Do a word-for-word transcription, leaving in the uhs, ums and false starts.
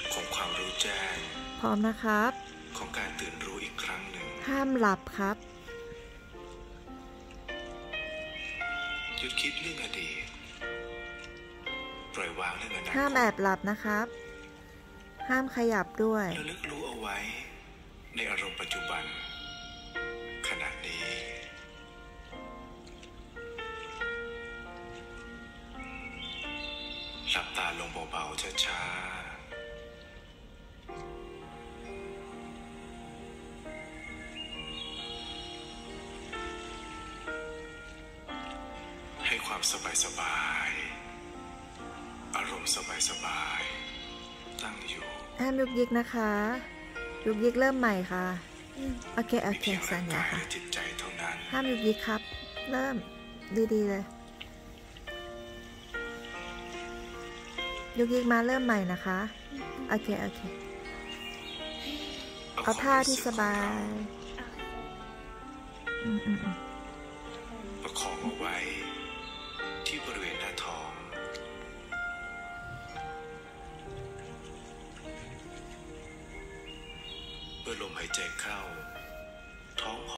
ของความรู้แจ้งพร้อมนะครับของการตื่นรู้อีกครั้งหนึ่งห้ามหลับครับหยุดคิดเรื่องอดีตปล่อยวางเรื่องอนาคตห้ามแอบหลับนะครับห้ามขยับด้วยระลึกรู้เอาไว้ในอารมณ์ปัจจุบันขณะนี้หลับตาลงเบาๆช้าๆให้ความสบายๆอารมณ์สบายๆตั้งอยู่ห้ามยุกยิกนะคะยุกยิกเริ่มใหม่ค่ะโอเคโอเคสัญญาค่ะห้ามยุกยิกครับเริ่มดีๆเลยยุกยิกมาเริ่มใหม่นะคะโอเคโอเคเอาท่าที่สบายอืมอืมอืมประคองเอาไว้ที่บริเวณหน้าท้องเมื่อลมหายใจเข้าท้อง